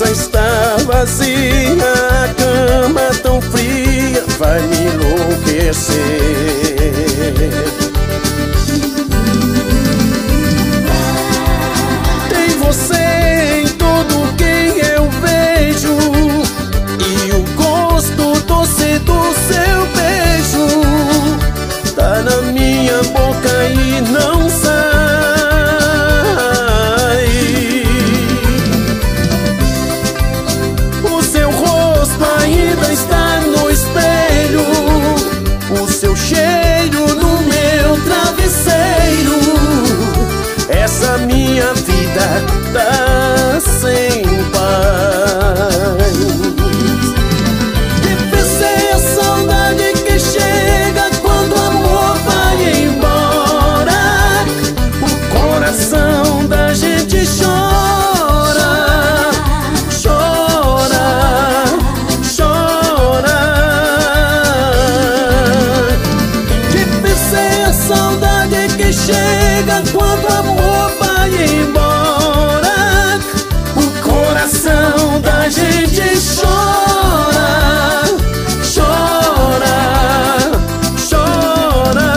casa está vazia, a cama tão fria vai me enlouquecer. Tem você em tudo que eu vejo, e o gosto doce do seu beijo tá na minha boca e não sai. O seu rosto ainda está no espelho, o seu cheiro no meu travesseiro. Essa minha vida tá sem paz. Difícil é a saudade que chega quando o amor vai embora. O coração da gente chora, chora, chora. Difícil é a saudade que chega quando o amor vai embora. O coração da gente chora, chora, chora.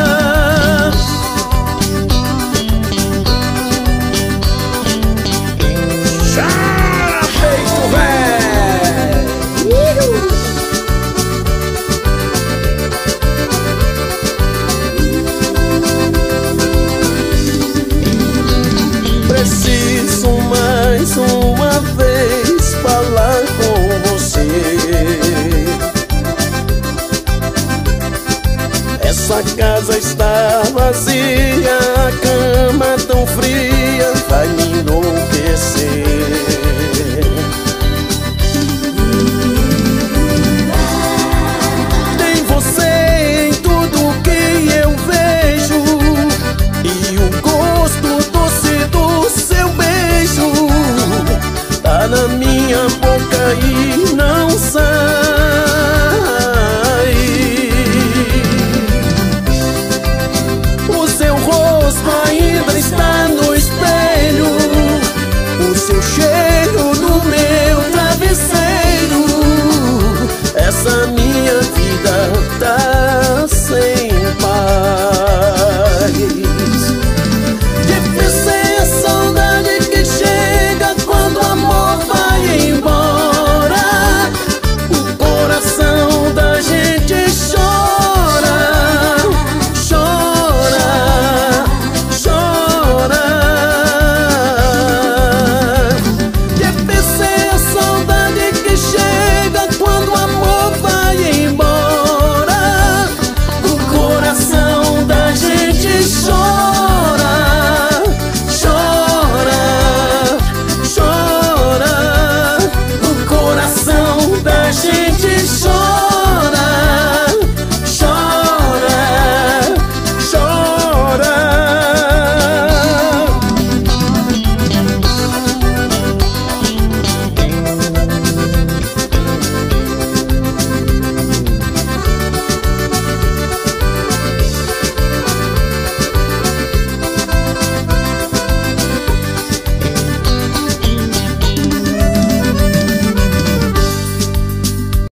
Chora, peito velho. Preciso mais uma vez falar com você. Essa casa está vazia, a cama tão fria vai me enlouquecer. Tem você em tudo que eu vejo, e o gosto doce do seu beijo tá na minha boca e não sai.